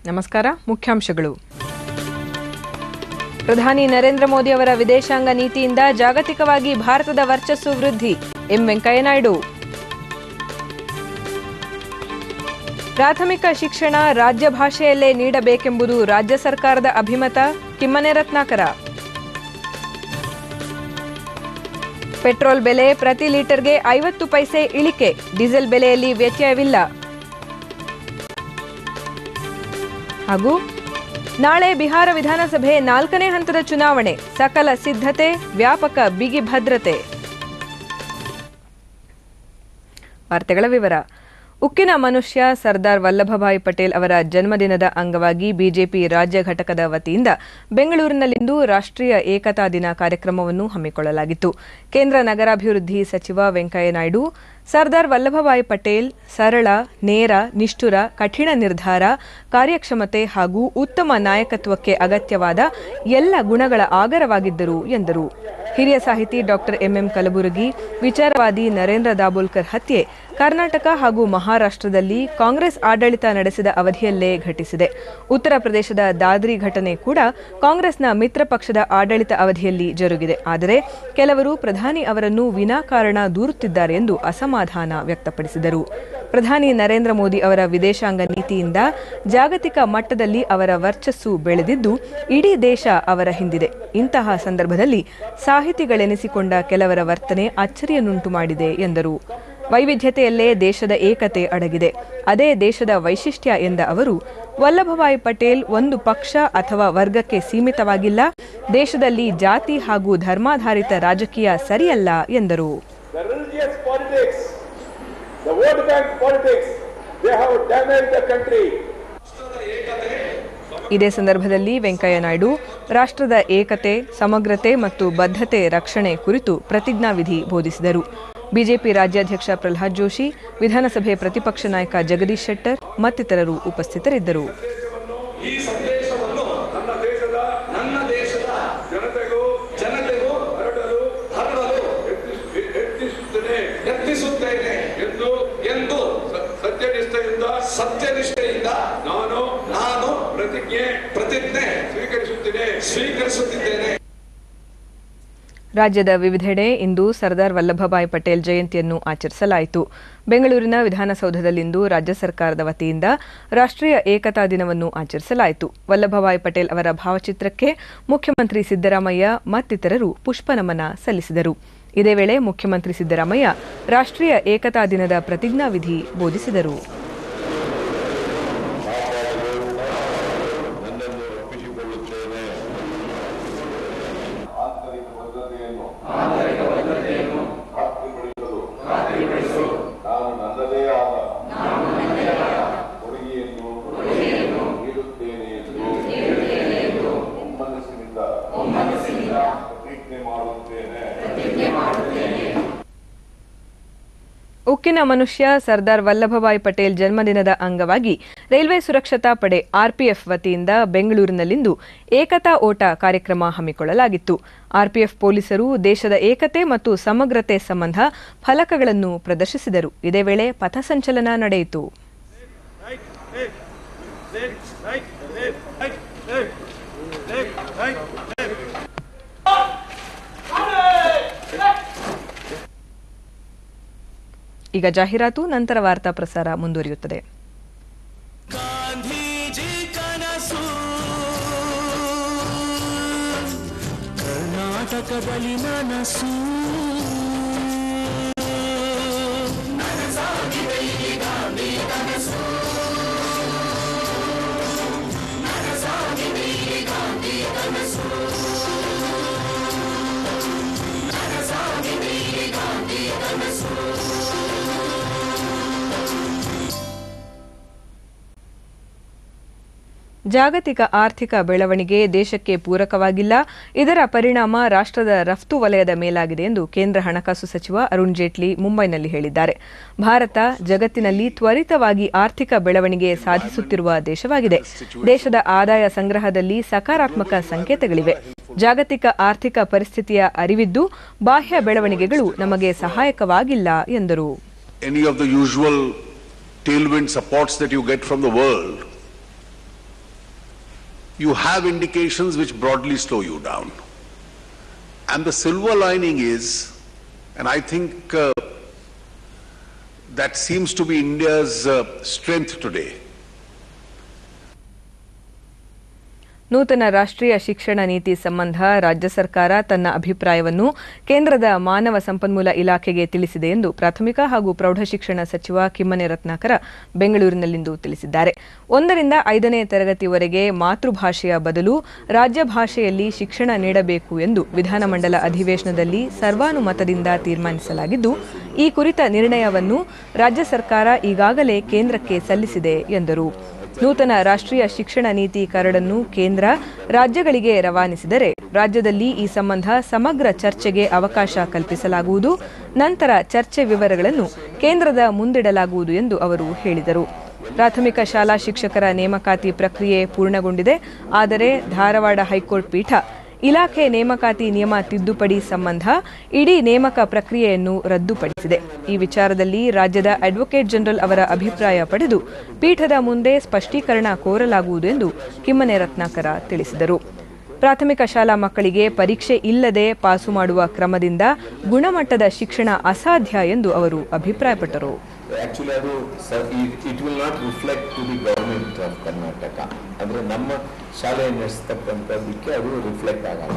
ನಮಸ್ಕಾರ. ಮುಖ್ಯಾಂಶಗಳು. ಪ್ರಧಾನಿ ನರೇಂದ್ರ ಮೋದಿ ಅವರ ವಿದೇಶಾಂಗ ನೀತಿಯಿಂದ ಜಾಗತಿಕವಾಗಿ ಭಾರತದ ವರ್ಚಸ್ಸು ವೃದ್ಧಿ. ಎಂ ವೆಂಕಯ್ಯ ನಾಯ್ಡು. ಪ್ರಾಥಮಿಕ ಶಿಕ್ಷಣ ರಾಜ್ಯ ಭಾಷೆಯಲ್ಲೇ ನೀಡಬೇಕೆಂಬುದು ರಾಜ್ಯ ಸರ್ಕಾರದ ಅಭಿಮತ. ಕಿಮ್ಮನೆ ರತ್ನಾಕರ. ಪೆಟ್ರೋಲ್ ಬೆಲೆ ಪ್ರತಿ ಲೀಟರ್ಗೆ 50 ಪೈಸೆ ಇಳಿಕೆ. ಡೀಸೆಲ್ ಬೆಲೆಯಲ್ಲಿ ವ್ಯತ್ಯಯವಿಲ್ಲ. ಹಾಗೂ ನಾಳೆ ಬಿಹಾರ ವಿಧಾನಸಭೆ 4ನೇ ಹಂತದ ಚುನಾವಣೆ. ಸಕಲ ಸಿದ್ಧತೆ, ವ್ಯಾಪಕ ಬಿಗಿ ಭದ್ರತೆ. ವಾರ್ತೆಗಳ ವಿವರ. ಉಕ್ಕಿನ ಮನುಷ್ಯ ಸರ್ದಾರ್ ವಲ್ಲಭಭಾಯಿ ಪಟೇಲ್ ಅವರ ಜನ್ಮದಿನದ ಅಂಗವಾಗಿ ಬಿಜೆಪಿ ರಾಜ್ಯ ಘಟಕದ ವತಿಯಿಂದ ಬೆಂಗಳೂರಿನಲ್ಲಿಂದು ರಾಷ್ಟ್ರೀಯ ಏಕತಾ ದಿನ ಕಾರ್ಯಕ್ರಮವನ್ನು ಹಮ್ಮಿಕೊಳ್ಳಲಾಗಿತ್ತು. ಕೇಂದ್ರ ನಗರಾಭಿವೃದ್ಧಿ ಸಚಿವ ವೆಂಕಯ್ಯ ನಾಯ್ಡು ಸರ್ದಾರ್ ವಲ್ಲಭಭಾಯಿ ಪಟೇಲ್ ಸರಳ, ನೇರ, ನಿಷ್ಠುರ, ಕಠಿಣ ನಿರ್ಧಾರ, ಕಾರ್ಯಕ್ಷಮತೆ ಹಾಗೂ ಉತ್ತಮ ನಾಯಕತ್ವಕ್ಕೆ ಅಗತ್ಯವಾದ ಎಲ್ಲ ಗುಣಗಳ ಆಗರವಾಗಿದ್ದರು ಎಂದರು. ಹಿರಿಯ ಸಾಹಿತಿ ಡಾಕ್ಟರ್ ಎಂಎಂ ಕಲಬುರ್ಗಿ, ವಿಚಾರವಾದಿ ನರೇಂದ್ರ ದಾಬೋಲ್ಕರ್ ಹತ್ಯೆ ಕರ್ನಾಟಕ ಹಾಗೂ ಮಹಾರಾಷ್ಟ್ರದಲ್ಲಿ ಕಾಂಗ್ರೆಸ್ ಆಡಳಿತ ನಡೆಸಿದ ಅವಧಿಯಲ್ಲೇ ಘಟಿಸಿದೆ. ಉತ್ತರ ಪ್ರದೇಶದ ದಾದ್ರಿ ಘಟನೆ ಕೂಡ ಕಾಂಗ್ರೆಸ್ನ ಮಿತ್ರ ಪಕ್ಷದ ಆಡಳಿತ ಅವಧಿಯಲ್ಲಿ ಜರುಗಿದೆ. ಆದರೆ ಕೆಲವರು ಪ್ರಧಾನಿ ಅವರನ್ನು ವಿನಾಕಾರಣ ದೂರುತ್ತಿದ್ದಾರೆ ಎಂದು ಅಸಮಾಧಾನ ವ್ಯಕ್ತಪಡಿಸಿದರು. ಪ್ರಧಾನಿ ನರೇಂದ್ರ ಮೋದಿ ಅವರ ವಿದೇಶಾಂಗ ನೀತಿಯಿಂದ ಜಾಗತಿಕ ಮಟ್ಟದಲ್ಲಿ ಅವರ ವರ್ಚಸ್ಸು ಬೆಳೆದಿದ್ದು ಇಡೀ ದೇಶ ಅವರ ಹಿಂದಿದೆ. ಇಂತಹ ಸಂದರ್ಭದಲ್ಲಿ ಸಾಹಿತಿಗಳೆನಿಸಿಕೊಂಡ ಕೆಲವರ ವರ್ತನೆ ಅಚ್ಚರಿಯನ್ನುಂಟು ಮಾಡಿದೆ ಎಂದರು. ವೈವಿಧ್ಯತೆಯಲ್ಲೇ ದೇಶದ ಏಕತೆ ಅಡಗಿದೆ, ಅದೇ ದೇಶದ ವೈಶಿಷ್ಟ್ಯ ಎಂದ ಅವರು, ವಲ್ಲಭಭಾಯಿ ಪಟೇಲ್ ಒಂದು ಪಕ್ಷ ಅಥವಾ ವರ್ಗಕ್ಕೆ ಸೀಮಿತವಾಗಿಲ್ಲ, ದೇಶದಲ್ಲಿ ಜಾತಿ ಹಾಗೂ ಧರ್ಮಾಧಾರಿತ ರಾಜಕೀಯ ಸರಿಯಲ್ಲ ಎಂದರು. ಇದೇ ಸಂದರ್ಭದಲ್ಲಿ ವೆಂಕಯ್ಯ ನಾಯ್ಡು ರಾಷ್ಟ್ರದ ಏಕತೆ, ಸಮಗ್ರತೆ ಮತ್ತು ಬದ್ಧತೆ ರಕ್ಷಣೆ ಕುರಿತು ಪ್ರತಿಜ್ಞಾವಿಧಿ ಬೋಧಿಸಿದರು. ಬಿಜೆಪಿ ರಾಜ್ಯಾಧ್ಯಕ್ಷ ಪ್ರಹ್ಲಾದ್ ಜೋಶಿ, ವಿಧಾನಸಭೆ ಪ್ರತಿಪಕ್ಷ ನಾಯಕ ಜಗದೀಶ್ ಶೆಟ್ಟರ್ ಮತ್ತಿತರರು ಉಪಸ್ಥಿತರಿದ್ದರು. ಸತ್ಯನಿಷ್ಠೆಯಿಂದ ನಾನು ಪ್ರತಿಜ್ಞೆ ಸ್ವೀಕರಿಸುತ್ತಿದ್ದೇನೆ. ರಾಜ್ಯದ ವಿವಿಧೆಡೆ ಇಂದು ಸರ್ದಾರ್ ವಲ್ಲಭಭಾಯಿ ಪಟೇಲ್ ಜಯಂತಿಯನ್ನು ಆಚರಿಸಲಾಯಿತು. ಬೆಂಗಳೂರಿನ ವಿಧಾನಸೌಧದಲ್ಲಿಂದು ರಾಜ್ಯ ಸರ್ಕಾರದ ವತಿಯಿಂದ ರಾಷ್ಟ್ರೀಯ ಏಕತಾ ದಿನವನ್ನು ಆಚರಿಸಲಾಯಿತು. ವಲ್ಲಭಭಾಯಿ ಪಟೇಲ್ ಅವರ ಭಾವಚಿತ್ರಕ್ಕೆ ಮುಖ್ಯಮಂತ್ರಿ ಸಿದ್ದರಾಮಯ್ಯ ಮತ್ತಿತರರು ಪುಷ್ಪನಮನ ಸಲ್ಲಿಸಿದರು. ಇದೇ ವೇಳೆ ಮುಖ್ಯಮಂತ್ರಿ ಸಿದ್ದರಾಮಯ್ಯ ರಾಷ್ಟ್ರೀಯ ಏಕತಾ ದಿನದ ಪ್ರತಿಜ್ಞಾವಿಧಿ ಬೋಧಿಸಿದರು. ಉಕ್ಕಿನ ಮನುಷ್ಯ ಸರ್ದಾರ್ ವಲ್ಲಭಭಾಯಿ ಪಟೇಲ್ ಜನ್ಮದಿನದ ಅಂಗವಾಗಿ ರೈಲ್ವೆ ಸುರಕ್ಷತಾ ಪಡೆ ಆರ್ಪಿಎಫ್ ವತಿಯಿಂದ ಬೆಂಗಳೂರಿನಲ್ಲಿಂದು ಏಕತಾ ಓಟ ಕಾರ್ಯಕ್ರಮ ಹಮ್ಮಿಕೊಳ್ಳಲಾಗಿತ್ತು. ಆರ್ಪಿಎಫ್ ಪೊಲೀಸರು ದೇಶದ ಏಕತೆ ಮತ್ತು ಸಮಗ್ರತೆ ಸಂಬಂಧ ಫಲಕಗಳನ್ನು ಪ್ರದರ್ಶಿಸಿದರು. ಇದೇ ವೇಳೆ ಪಥಸಂಚಲನ ನಡೆಯಿತು. ಈಗ ಜಾಹೀರಾತು, ನಂತರ ವಾರ್ತಾ ಪ್ರಸಾರ ಮುಂದುವರಿಯುತ್ತದೆ. ಕರ್ನಾಟಕದಲ್ಲಿ ನನಸು ಜಾಗತಿಕ ಆರ್ಥಿಕ ಬೆಳವಣಿಗೆ ದೇಶಕ್ಕೆ ಪೂರಕವಾಗಿಲ್ಲ, ಇದರ ಪರಿಣಾಮ ರಾಷ್ಟ್ರದ ರಫ್ತು ವಲಯದ ಮೇಲಾಗಿದೆ ಎಂದು ಕೇಂದ್ರ ಹಣಕಾಸು ಸಚಿವ ಅರುಣ್ ಜೇಟ್ಲಿ ಮುಂಬೈನಲ್ಲಿ ಹೇಳಿದ್ದಾರೆ. ಭಾರತ ಜಗತ್ತಿನಲ್ಲಿ ತ್ವರಿತವಾಗಿ ಆರ್ಥಿಕ ಬೆಳವಣಿಗೆ ಸಾಧಿಸುತ್ತಿರುವ ದೇಶವಾಗಿದೆ. ದೇಶದ ಆದಾಯ ಸಂಗ್ರಹದಲ್ಲಿ ಸಕಾರಾತ್ಮಕ ಸಂಕೇತಗಳಿವೆ. ಜಾಗತಿಕ ಆರ್ಥಿಕ ಪರಿಸ್ಥಿತಿಯ ಅರಿವಿದ್ದು ಬಾಹ್ಯ ಬೆಳವಣಿಗೆಗಳು ನಮಗೆ ಸಹಾಯಕವಾಗಿಲ್ಲ ಎಂದರು. Any of the usual tailwind supports that you get from the world you have indications which broadly slow you down. And the silver lining is, and I think that seems to be India's strength today. ನೂತನ ರಾಷ್ಟ್ರೀಯ ಶಿಕ್ಷಣ ನೀತಿ ಸಂಬಂಧ ರಾಜ್ಯ ಸರ್ಕಾರ ತನ್ನ ಅಭಿಪ್ರಾಯವನ್ನು ಕೇಂದ್ರದ ಮಾನವ ಸಂಪನ್ಮೂಲ ಇಲಾಖೆಗೆ ತಿಳಿಸಿದೆ ಎಂದು ಪ್ರಾಥಮಿಕ ಹಾಗೂ ಪ್ರೌಢಶಿಕ್ಷಣ ಸಚಿವ ಕಿಮ್ಮನೆ ರತ್ನಾಕರ ಬೆಂಗಳೂರಿನಲ್ಲಿಂದು ತಿಳಿಸಿದ್ದಾರೆ. 1ರಿಂದ 5ನೇ ತರಗತಿವರೆಗೆ ಮಾತೃಭಾಷೆಯ ಬದಲು ರಾಜ್ಯ ಭಾಷೆಯಲ್ಲಿ ಶಿಕ್ಷಣ ನೀಡಬೇಕು ಎಂದು ವಿಧಾನಮಂಡಲ ಅಧಿವೇಶನದಲ್ಲಿ ಸರ್ವಾನುಮತದಿಂದ ತೀರ್ಮಾನಿಸಲಾಗಿದ್ದು, ಈ ಕುರಿತ ನಿರ್ಣಯವನ್ನು ರಾಜ್ಯ ಸರ್ಕಾರ ಈಗಾಗಲೇ ಕೇಂದ್ರಕ್ಕೆ ಸಲ್ಲಿಸಿದೆ ಎಂದರು. ನೂತನ ರಾಷ್ಟ್ರೀಯ ಶಿಕ್ಷಣ ನೀತಿ ಕರಡನ್ನು ಕೇಂದ್ರ ರಾಜ್ಯಗಳಿಗೆ ರವಾನಿಸಿದರೆ ರಾಜ್ಯದಲ್ಲಿ ಈ ಸಂಬಂಧ ಸಮಗ್ರ ಚರ್ಚೆಗೆ ಅವಕಾಶ ಕಲ್ಪಿಸಲಾಗುವುದು. ನಂತರ ಚರ್ಚೆ ವಿವರಗಳನ್ನು ಕೇಂದ್ರದ ಮುಂದಿಡಲಾಗುವುದು ಎಂದು ಅವರು ಹೇಳಿದರು. ಪ್ರಾಥಮಿಕ ಶಾಲಾ ಶಿಕ್ಷಕರ ನೇಮಕಾತಿ ಪ್ರಕ್ರಿಯೆ ಪೂರ್ಣಗೊಂಡಿದೆ. ಆದರೆ ಧಾರವಾಡ ಹೈಕೋರ್ಟ್ ಪೀಠ ಇಲಾಖೆ ನೇಮಕಾತಿ ನಿಯಮ ತಿದ್ದುಪಡಿ ಸಂಬಂಧ ಇಡೀ ನೇಮಕ ಪ್ರಕ್ರಿಯೆಯನ್ನು ರದ್ದುಪಡಿಸಿದೆ. ಈ ವಿಚಾರದಲ್ಲಿ ರಾಜ್ಯದ ಅಡ್ವೊಕೇಟ್ ಜನರಲ್ ಅವರ ಅಭಿಪ್ರಾಯ ಪಡೆದು ಪೀಠದ ಮುಂದೆ ಸ್ಪಷ್ಟೀಕರಣ ಕೋರಲಾಗುವುದು ಎಂದು ಕಿಮ್ಮನೆ ರತ್ನಾಕರ ತಿಳಿಸಿದರು. ಪ್ರಾಥಮಿಕ ಶಾಲಾ ಮಕ್ಕಳಿಗೆ ಪರೀಕ್ಷೆ ಇಲ್ಲದೆ ಪಾಸು ಮಾಡುವ ಕ್ರಮದಿಂದ ಗುಣಮಟ್ಟದ ಶಿಕ್ಷಣ ಅಸಾಧ್ಯ ಎಂದು ಅವರು ಅಭಿಪ್ರಾಯಪಟ್ಟರು. Actually, it will not reflect to the government of Karnataka. ಅಂದ್ರೆ ನಮ್ಮ ಶಾಲೆ ನಡೆಸತಕ್ಕಂಥದ್ದಕ್ಕೆ ಅದು ರಿಫ್ಲೆಕ್ಟ್ ಆಗಲ್ಲ.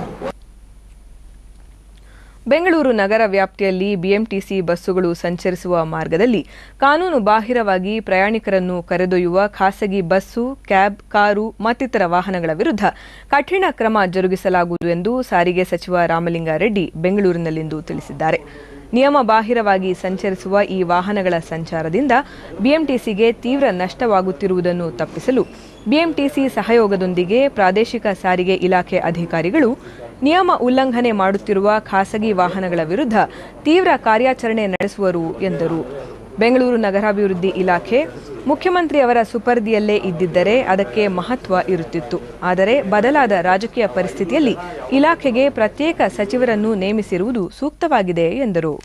ಬೆಂಗಳೂರು ನಗರ ವ್ಯಾಪ್ತಿಯಲ್ಲಿ ಬಿಎಂಟಿಸಿ ಬಸ್ಸುಗಳು ಸಂಚರಿಸುವ ಮಾರ್ಗದಲ್ಲಿ ಕಾನೂನು ಬಾಹಿರವಾಗಿ ಪ್ರಯಾಣಿಕರನ್ನು ಕರೆದೊಯ್ಯುವ ಖಾಸಗಿ ಬಸ್ಸು, ಕ್ಯಾಬ್, ಕಾರು ಮತ್ತಿತರ ವಾಹನಗಳ ವಿರುದ್ಧ ಕಠಿಣ ಕ್ರಮ ಜರುಗಿಸಲಾಗುವುದು ಎಂದು ಸಾರಿಗೆ ಸಚಿವ ರಾಮಲಿಂಗಾರೆಡ್ಡಿ ಬೆಂಗಳೂರಿನಲ್ಲಿಂದು ತಿಳಿಸಿದ್ದಾರೆ. ನಿಯಮ ಬಾಹಿರವಾಗಿ ಸಂಚರಿಸುವ ಈ ವಾಹನಗಳ ಸಂಚಾರದಿಂದ ಬಿಎಂಟಿಸಿಗೆ ತೀವ್ರ ನಷ್ಟವಾಗುತ್ತಿರುವುದನ್ನು ತಪ್ಪಿಸಲು ಬಿಎಂಟಿಸಿ ಸಹಯೋಗದೊಂದಿಗೆ ಪ್ರಾದೇಶಿಕ ಸಾರಿಗೆ ಇಲಾಖೆ ಅಧಿಕಾರಿಗಳು ನಿಯಮ ಉಲ್ಲಂಘನೆ ಮಾಡುತ್ತಿರುವ ಖಾಸಗಿ ವಾಹನಗಳ ವಿರುದ್ಧ ತೀವ್ರ ಕಾರ್ಯಾಚರಣೆ ನಡೆಸುವರು ಎಂದರು. ಬೆಂಗಳೂರು ನಗರಾಭಿವೃದ್ಧಿ ಇಲಾಖೆ ಮುಖ್ಯಮಂತ್ರಿ ಅವರ ಸುಪರ್ದಿಯಲ್ಲೇ ಇದ್ದಿದ್ದರೆ ಅದಕ್ಕೆ ಮಹತ್ವ ಇರುತ್ತಿತ್ತು. ಆದರೆ ಬದಲಾದ ರಾಜಕೀಯ ಪರಿಸ್ಥಿತಿಯಲ್ಲಿ ಇಲಾಖೆಗೆ ಪ್ರತ್ಯೇಕ ಸಚಿವರನ್ನು ನೇಮಿಸಿರುವುದು ಸೂಕ್ತವಾಗಿದೆ ಎಂದರು.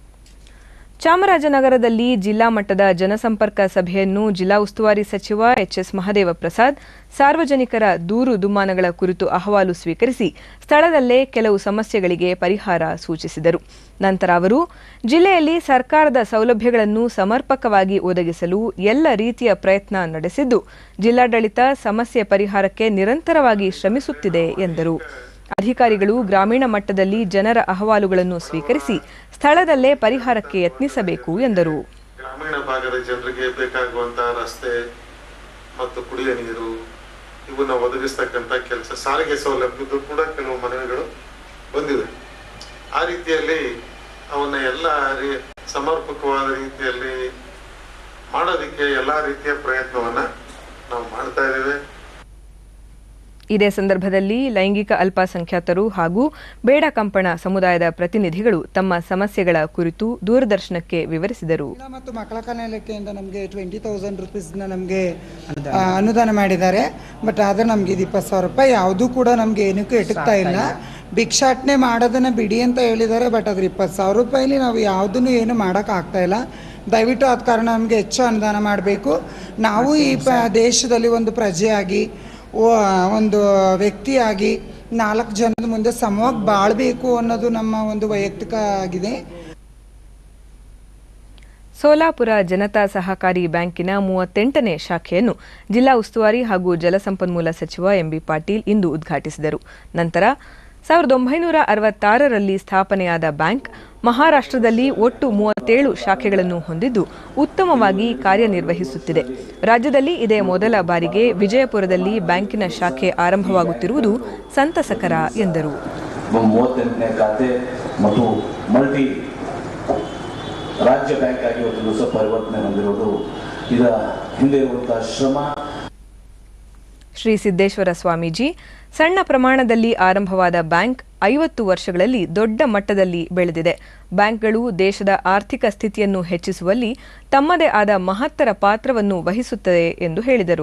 ಚಾಮರಾಜನಗರದಲ್ಲಿ ಜಿಲ್ಲಾ ಮಟ್ಟದ ಜನಸಂಪರ್ಕ ಸಭೆಯನ್ನು ಜಿಲ್ಲಾ ಉಸ್ತುವಾರಿ ಸಚಿವ ಎಚ್ಎಸ್ ಮಹದೇವ ಪ್ರಸಾದ್ ಸಾರ್ವಜನಿಕರ ದೂರು ದುಮ್ಮಾನಗಳ ಕುರಿತು ಅಹವಾಲು ಸ್ವೀಕರಿಸಿ ಸ್ಥಳದಲ್ಲೇ ಕೆಲವು ಸಮಸ್ಯೆಗಳಿಗೆ ಪರಿಹಾರ ಸೂಚಿಸಿದರು. ನಂತರ ಅವರು ಜಿಲ್ಲೆಯಲ್ಲಿ ಸರ್ಕಾರದ ಸೌಲಭ್ಯಗಳನ್ನು ಸಮರ್ಪಕವಾಗಿ ಒದಗಿಸಲು ಎಲ್ಲ ರೀತಿಯ ಪ್ರಯತ್ನ ನಡೆಸಿದ್ದು ಜಿಲ್ಲಾಡಳಿತ ಸಮಸ್ಯೆ ಪರಿಹಾರಕ್ಕೆ ನಿರಂತರವಾಗಿ ಶ್ರಮಿಸುತ್ತಿದೆ ಎಂದರು. ಅಧಿಕಾರಿಗಳು ಗ್ರಾಮೀಣ ಮಟ್ಟದಲ್ಲಿ ಜನರ ಅಹವಾಲುಗಳನ್ನು ಸ್ವೀಕರಿಸಿ ಸ್ಥಳದಲ್ಲೇ ಪರಿಹಾರಕ್ಕೆ ಯತ್ನಿಸಬೇಕು ಎಂದರು. ಗ್ರಾಮೀಣ ಭಾಗದ ಜನರಿಗೆ ಬೇಕಾಗುವಂತಹ ರಸ್ತೆ ಮತ್ತು ಕುಡಿಯುವ ನೀರು ಇವನ್ನ ಒದಗಿಸ್ತಕ್ಕಂಥ ಕೆಲಸ, ಸಾರಿಗೆ ಸೌಲಭ್ಯದ್ದು ಕೂಡ ಕೆಲವು ಮನವಿಗಳು ಬಂದಿವೆ. ಆ ರೀತಿಯಲ್ಲಿ ಅವನ್ನ ಎಲ್ಲ ಸಮರ್ಪಕವಾದ ರೀತಿಯಲ್ಲಿ ಮಾಡೋದಕ್ಕೆ ಎಲ್ಲಾ ರೀತಿಯ ಪ್ರಯತ್ನವನ್ನ ನಾವು ಮಾಡ್ತಾ ಇದ್ದೇವೆ. ಇದೇ ಸಂದರ್ಭದಲ್ಲಿ ಲೈಂಗಿಕ ಅಲ್ಪಸಂಖ್ಯಾತರು ಹಾಗೂ ಬೇಡ ಕಂಪಣ ಸಮುದಾಯದ ಪ್ರತಿನಿಧಿಗಳು ತಮ್ಮ ಸಮಸ್ಯೆಗಳ ಕುರಿತು ದೂರದರ್ಶನಕ್ಕೆ ವಿವರಿಸಿದರು. ಮತ್ತು ಮಕ್ಕಳ ಕಲ್ಯಾಣ ಇಲಾಖೆಯಿಂದ ನಮಗೆ 20,000 ರೂಪೀಸ್ನ ನಮಗೆ ಅನುದಾನ ಮಾಡಿದ್ದಾರೆ. ಬಟ್ ಆದರೆ ನಮಗೆ 20,000 ರೂಪಾಯಿ ಯಾವುದೂ ಕೂಡ ನಮಗೆ ಏನಕ್ಕೂ ಎಟಕ್ತಾ ಇಲ್ಲ. ಭಿಕ್ಷಾಟನೆ ಮಾಡೋದನ್ನ ಬಿಡಿ ಅಂತ ಹೇಳಿದ್ದಾರೆ. ಬಟ್ ಅದ್ರ 20,000 ರೂಪಾಯಿಲಿ ನಾವು ಯಾವುದನ್ನು ಏನು ಮಾಡೋಕ್ಕಾಗ್ತಾ ಇಲ್ಲ. ದಯವಿಟ್ಟು ಆದ ಕಾರಣ ನಮಗೆ ಹೆಚ್ಚು ಅನುದಾನ ಮಾಡಬೇಕು. ನಾವು ಈ ದೇಶದಲ್ಲಿ ಒಂದು ಪ್ರಜೆಯಾಗಿ ಒಂದು ವ್ಯಕ್ತಿಯಾಗಿ 4 ಜನದ ಮುಂದೆ ಸಮವಾಗಿ ಬಾಳಬೇಕು ಅನ್ನೋದು ನಮ್ಮ ಒಂದು ವೈಯಕ್ತಿಕ ಆಗಿದೆ. ಸೋಲಾಪುರ ಜನತಾ ಸಹಕಾರಿ ಬ್ಯಾಂಕಿನ 38ನೇ ಶಾಖೆಯನ್ನು ಜಿಲ್ಲಾ ಉಸ್ತುವಾರಿ ಹಾಗೂ ಜಲಸಂಪನ್ಮೂಲ ಸಚಿವ ಎಂಬಿ ಪಾಟೀಲ್ ಇಂದು ಉದ್ಘಾಟಿಸಿದರು. ನಂತರ 1966ರಲ್ಲಿ ಸ್ಥಾಪನೆಯಾದ ಬ್ಯಾಂಕ್ ಮಹಾರಾಷ್ಟ್ರದಲ್ಲಿ ಒಟ್ಟು 37 ಶಾಖೆಗಳನ್ನು ಹೊಂದಿದ್ದು ಉತ್ತಮವಾಗಿ ಕಾರ್ಯನಿರ್ವಹಿಸುತ್ತಿದೆ. ರಾಜ್ಯದಲ್ಲಿ ಇದೇ ಮೊದಲ ಬಾರಿಗೆ ವಿಜಯಪುರದಲ್ಲಿ ಬ್ಯಾಂಕಿನ ಶಾಖೆ ಆರಂಭವಾಗುತ್ತಿರುವುದು ಸಂತಸಕರ ಎಂದರು. 38ನೇ ಖಾತೆ ಮತ್ತು ಮಲ್ಟಿ ರಾಜ್ಯ ಬ್ಯಾಂಕ್ ಆಗಿ ಒಂದು ಪರಿವರ್ತನೆ ಹೊಂದಿರುವುದು ಇದರ ಹಿಂದೆ ಇರುವಂತಹ ಶ್ರಮ. ಶ್ರೀ ಸಿದ್ದೇಶ್ವರ ಸ್ವಾಮೀಜಿ ಸಣ್ಣ ಪ್ರಮಾಣದಲ್ಲಿ ಆರಂಭವಾದ ಬ್ಯಾಂಕ್ 50 ವರ್ಷಗಳಲ್ಲಿ ದೊಡ್ಡ ಮಟ್ಟದಲ್ಲಿ ಬೆಳೆದಿದೆ. ಬ್ಯಾಂಕ್ಗಳು ದೇಶದ ಆರ್ಥಿಕ ಸ್ಥಿತಿಯನ್ನು ಹೆಚ್ಚಿಸುವಲ್ಲಿ ತಮ್ಮದೇ ಆದ ಮಹತ್ತರ ಪಾತ್ರವನ್ನು ವಹಿಸುತ್ತದೆ ಎಂದು ಹೇಳಿದರು.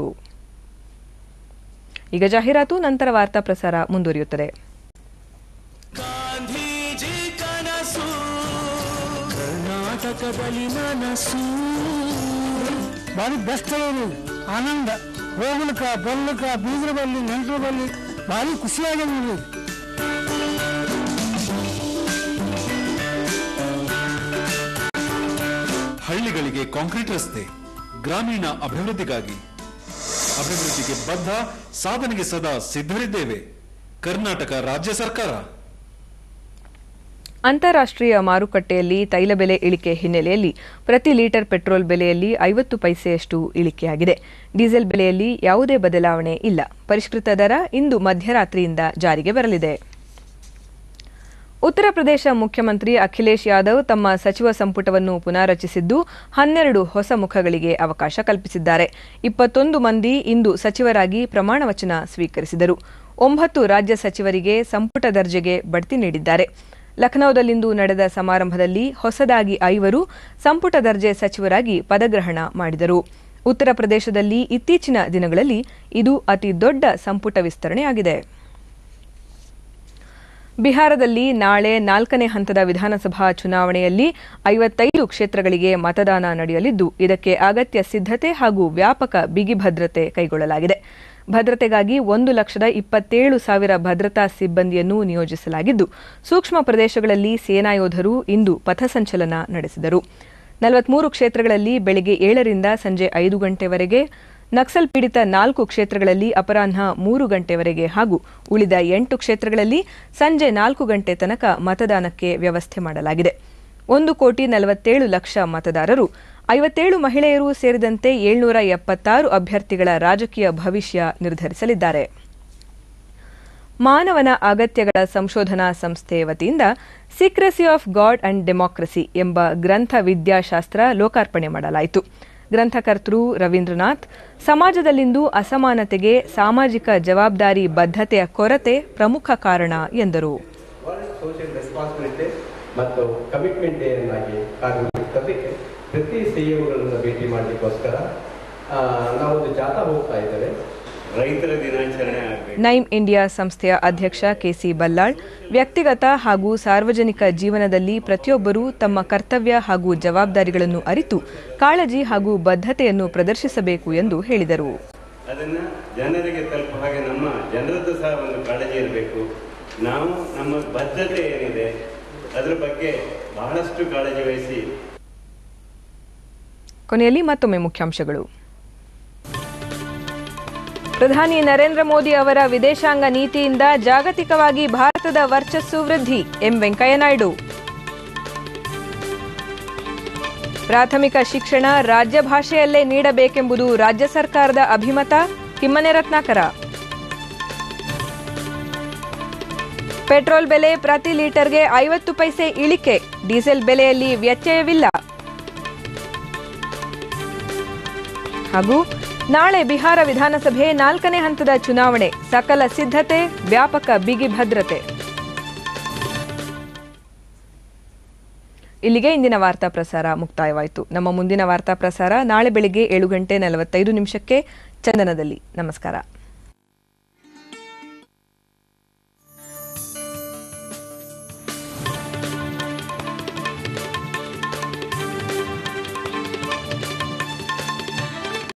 ಈಗ ಜಾಹೀರಾತು, ನಂತರ ವಾರ್ತಾ ಪ್ರಸಾರ ಮುಂದುವರಿಯುತ್ತದೆ. ಕರ್ನಾಟಕದಲ್ಲಿ ನನಸು ಬಾರಿ ಬೆಸ್ಟ್ ಆನಂದ ಹೋಗ್ಲಿಕ್ಕ ಬರ್ಲಿಕ್ಕ ಬೀಜರ ಬರಲಿ ನೆಂಟರು ಬರಲಿ ಭಾರಿ ಖುಷಿಯಾಗಿ ನೋಡ್ರಿ. ಹಳ್ಳಿಗಳಿಗೆ ಕಾಂಕ್ರೀಟ್ ರಸ್ತೆ, ಗ್ರಾಮೀಣ ಅಭಿವೃದ್ಧಿಗೆ ಬದ್ಧ, ಸಾಧನೆಗೆ ಸದಾ ಸಿದ್ಧರಿದ್ದೇವೆ. ಕರ್ನಾಟಕ ರಾಜ್ಯ ಸರ್ಕಾರ. ಅಂತಾರಾಷ್ಟ್ರೀಯ ಮಾರುಕಟ್ಟೆಯಲ್ಲಿ ತೈಲ ಬೆಲೆ ಇಳಿಕೆ ಹಿನ್ನೆಲೆಯಲ್ಲಿ ಪ್ರತಿ ಲೀಟರ್ ಪೆಟ್ರೋಲ್ ಬೆಲೆಯಲ್ಲಿ 50 ಪೈಸೆಯಷ್ಟು ಇಳಿಕೆಯಾಗಿದೆ. ಡೀಸೆಲ್ ಬೆಲೆಯಲ್ಲಿ ಯಾವುದೇ ಬದಲಾವಣೆ ಇಲ್ಲ. ಪರಿಷ್ಕೃತ ದರ ಇಂದು ಮಧ್ಯರಾತ್ರಿಯಿಂದ ಜಾರಿಗೆ ಬರಲಿದೆ. ಉತ್ತರ ಪ್ರದೇಶ ಮುಖ್ಯಮಂತ್ರಿ ಅಖಿಲೇಶ್ ಯಾದವ್ ತಮ್ಮ ಸಚಿವ ಸಂಪುಟವನ್ನು ಪುನಾರಚಿಸಿದ್ದು 12 ಹೊಸ ಮುಖಗಳಿಗೆ ಅವಕಾಶ ಕಲ್ಪಿಸಿದ್ದಾರೆ. 21 ಮಂದಿ ಇಂದು ಸಚಿವರಾಗಿ ಪ್ರಮಾಣ ವಚನ ಸ್ವೀಕರಿಸಿದರು. 9 ರಾಜ್ಯ ಸಚಿವರಿಗೆ ಸಂಪುಟ ದರ್ಜೆಗೆ ಬಡ್ತಿ ನೀಡಿದ್ದಾರೆ. ಲಖನೌದಲ್ಲಿಂದು ನಡೆದ ಸಮಾರಂಭದಲ್ಲಿ ಹೊಸದಾಗಿ 5 ಸಂಪುಟ ದರ್ಜೆ ಸಚಿವರಾಗಿ ಪದಗ್ರಹಣ ಮಾಡಿದರು. ಉತ್ತರ ಪ್ರದೇಶದಲ್ಲಿ ಇತ್ತೀಚಿನ ದಿನಗಳಲ್ಲಿ ಇದು ಅತಿ ದೊಡ್ಡ ಸಂಪುಟ ವಿಸ್ತರಣೆಯಾಗಿದೆ. ಬಿಹಾರದಲ್ಲಿ ನಾಳೆ 4ನೇ ಹಂತದ ವಿಧಾನಸಭಾ ಚುನಾವಣೆಯಲ್ಲಿ 55 ಕ್ಷೇತ್ರಗಳಿಗೆ ಮತದಾನ ನಡೆಯಲಿದ್ದು, ಇದಕ್ಕೆ ಅಗತ್ಯ ಸಿದ್ಧತೆ ಹಾಗೂ ವ್ಯಾಪಕ ಬಿಗಿ ಭದ್ರತೆ ಕೈಗೊಳ್ಳಲಾಗಿದೆ. ಭದ್ರತೆಗಾಗಿ 1,27,000 ಭದ್ರತಾ ಸಿಬ್ಬಂದಿಯನ್ನು ನಿಯೋಜಿಸಲಾಗಿದ್ದು, ಸೂಕ್ಷ್ಮ ಪ್ರದೇಶಗಳಲ್ಲಿ ಸೇನಾ ಯೋಧರು ಇಂದು ಪಥಸಂಚಲನ ನಡೆಸಿದರು. 43 ಕ್ಷೇತ್ರಗಳಲ್ಲಿ ಬೆಳಗ್ಗೆ 7ರಿಂದ ಸಂಜೆ 5 ಗಂಟೆವರೆಗೆ, ನಕ್ಸಲ್ ಪೀಡಿತ 4 ಕ್ಷೇತ್ರಗಳಲ್ಲಿ ಅಪರಾಹ್ನ 3 ಗಂಟೆವರೆಗೆ ಹಾಗೂ ಉಳಿದ 8 ಕ್ಷೇತ್ರಗಳಲ್ಲಿ ಸಂಜೆ 4 ಗಂಟೆ ತನಕ ಮತದಾನಕ್ಕೆ ವ್ಯವಸ್ಥೆ ಮಾಡಲಾಗಿದೆ. 1,47,00,000 ಮತದಾರರು, 57 ಮಹಿಳೆಯರು ಸೇರಿದಂತೆ 776 ಅಭ್ಯರ್ಥಿಗಳ ರಾಜಕೀಯ ಭವಿಷ್ಯ ನಿರ್ಧರಿಸಲಿದ್ದಾರೆ. ಮಾನವನ ಅಗತ್ಯಗಳ ಸಂಶೋಧನಾ ಸಂಸ್ಥೆ ವತಿಯಿಂದ secrecy of God and democracy ಎಂಬ ಗ್ರಂಥ ವಿದ್ಯಾಶಾಸ್ತ್ರ ಲೋಕಾರ್ಪಣೆ ಮಾಡಲಾಯಿತು. ಗ್ರಂಥಕರ್ತರು ರವೀಂದ್ರನಾಥ್, ಸಮಾಜದಲ್ಲಿಂದು ಅಸಮಾನತೆಗೆ ಸಾಮಾಜಿಕ ಜವಾಬ್ದಾರಿ ಬದ್ಧತೆಯ ಕೊರತೆ ಪ್ರಮುಖ ಕಾರಣ ಎಂದರು. ಮತ್ತು ಕಮಿಟ್ಮೆಂಟ್ ಡೇ ಅನ್ನಾಗಿ ಕಾರ್ಯನಿರ್ವಹಿಸೋದಕ್ಕೆ ಪ್ರತಿ ಸಿಇಒಗಳನ್ನು ಭೇಟಿ ಮಾಡಲಿಕ್ಕೋಸ್ಕರ ನಾವೊಂದು ಜಾಥಾ ಹೋಗ್ತಾ ಇದ್ದೇವೆ. ರೈತರ ದಿನಾಚರಣೆ ಆಗಬೇಕು. ನೈಮ್ ಇಂಡಿಯಾ ಸಂಸ್ಥೆಯ ಅಧ್ಯಕ್ಷ ಕೆಸಿ ಬಲ್ಲಾಳ್, ವ್ಯಕ್ತಿಗತ ಹಾಗೂ ಸಾರ್ವಜನಿಕ ಜೀವನದಲ್ಲಿ ಪ್ರತಿಯೊಬ್ಬರೂ ತಮ್ಮ ಕರ್ತವ್ಯ ಹಾಗೂ ಜವಾಬ್ದಾರಿಗಳನ್ನು ಅರಿತು ಕಾಳಜಿ ಹಾಗೂ ಬದ್ಧತೆಯನ್ನು ಪ್ರದರ್ಶಿಸಬೇಕು ಎಂದು ಹೇಳಿದರು. ಅದನ್ನು ಜನರಿಗೆ ತಲುಪುವ ಹಾಗೆ ನಮ್ಮ ಜನರದ್ದು ಸಹ ಒಂದು ಕಾಳಜಿ ಇರಬೇಕು. ನಾವು ನಮ್ಮ ಬದ್ಧತೆ ಏನಿದೆ ಅದರ ಬಗ್ಗೆ ಬಹಳಷ್ಟು ಕಾಳಜಿ ವಹಿಸಿ. ಕೊನೆಯಲ್ಲಿ ಮತ್ತೊಮ್ಮೆ ಮುಖ್ಯಾಂಶಗಳು. ಪ್ರಧಾನಿ ನರೇಂದ್ರ ಮೋದಿ ಅವರ ವಿದೇಶಾಂಗ ನೀತಿಯಿಂದ ಜಾಗತಿಕವಾಗಿ ಭಾರತದ ವರ್ಚಸ್ಸು ವೃದ್ಧಿ, ಎಂ ವೆಂಕಯ್ಯನಾಯ್ಡು. ಪ್ರಾಥಮಿಕ ಶಿಕ್ಷಣ ರಾಜ್ಯ ಭಾಷೆಯಲ್ಲೇ ನೀಡಬೇಕೆಂಬುದು ರಾಜ್ಯ ಸರ್ಕಾರದ ಅಭಿಮತ, ಕಿಮ್ಮನೆ ರತ್ನಾಕರ. ಪೆಟ್ರೋಲ್ ಬೆಲೆ ಪ್ರತಿ ಲೀಟರ್ಗೆ 50 ಪೈಸೆ ಇಳಿಕೆ, ಡೀಸೆಲ್ ಬೆಲೆಯಲ್ಲಿ ವ್ಯತ್ಯಯವಿಲ್ಲ. ಹಾಗೂ ನಾಳೆ ಬಿಹಾರ ವಿಧಾನಸಭೆ 4ನೇ ಹಂತದ ಚುನಾವಣೆ, ಸಕಲ ಸಿದ್ಧತೆ, ವ್ಯಾಪಕ ಬಿಗಿ ಭದ್ರತೆ. ಇಲ್ಲಿಗೆ ಇಂದಿನ ವಾರ್ತಾ ಪ್ರಸಾರ ಮುಕ್ತಾಯವಾಯಿತು. ನಮ್ಮ ಮುಂದಿನ ವಾರ್ತಾ ಪ್ರಸಾರ ನಾಳೆ ಬೆಳಿಗ್ಗೆ 7:45 ಚಂದನದಲ್ಲಿ. ನಮಸ್ಕಾರ.